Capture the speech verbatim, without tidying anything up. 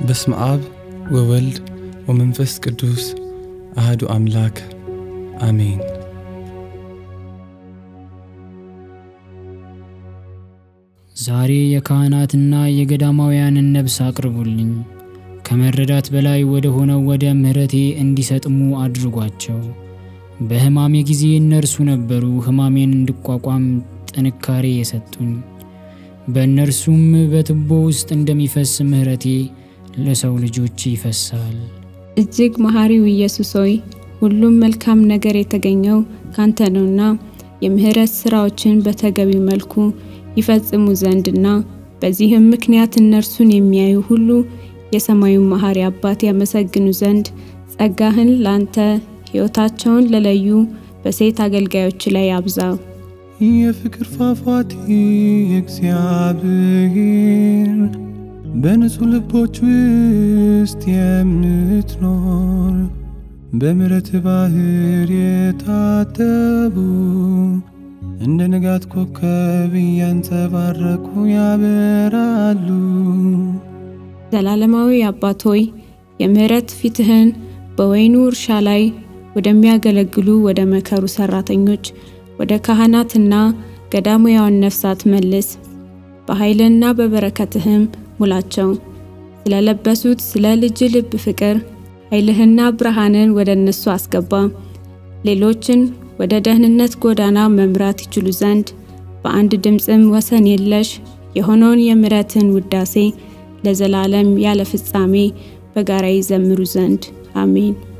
በስመ አብ ወወልድ ወመንፈስ ቅዱስ አሐዱ አምላክ አሜን። ዛሬ የካህናትና የገዳማውያንን ነፍስ አቅርቡልኝ ከመረዳት በላይ ወደ ሆነው ወደ ምህረቴ እንዲሰጥሙ አድርጓቸው። በህማሜ ጊዜ እነርሱ ነበሩ ህማሜን እንድቋቋም ጥንካሬ የሰጡኝ። በእነርሱም በትቦ ውስጥ እንደሚፈስ ምህረቴ ለሰው ልጆች ይፈሳል። እጅግ መሐሪው ኢየሱስ ሆይ ሁሉም መልካም ነገር የተገኘው ካንተ ነውና የምህረት ስራዎችን በተገቢው መልኩ ይፈጽሙ ዘንድና በዚህም ምክንያት እነርሱን የሚያዩ ሁሉ የሰማዩ መሐሪ አባት ያመሰግኑ ዘንድ ጸጋህን ላንተ ሕይወታቸውን ለለዩ በሴት አገልጋዮች ላይ አብዛ። የፍቅር ፏፏቴ እግዚአብሔር በንጹህ ልቦች ውስጥ የምትኖር በምህረት ባህር የታጠቡ እንደ ንጋት ኮከብ ያንጸባረቁ ያበራሉ። ዘላለማዊ አባት ሆይ የምህረት ፊትህን በወይኑ እርሻ ላይ ወደሚያገለግሉ ወደ መከሩ ሰራተኞች ወደ ካህናትና ገዳማውያን ነፍሳት መልስ። በኃይልና በበረከትህም ሙላቸው። ስለለበሱት ስለ ልጅ ልብ ፍቅር ኃይልህና ብርሃንን ወደ እነሱ አስገባ። ሌሎችን ወደ ደህንነት ጎዳና መምራት ይችሉ ዘንድ በአንድ ድምጽም ወሰን የለሽ የሆነውን የምህረትን ውዳሴ ለዘላለም ያለ ፍጻሜ በጋራ ይዘምሩ ዘንድ አሜን።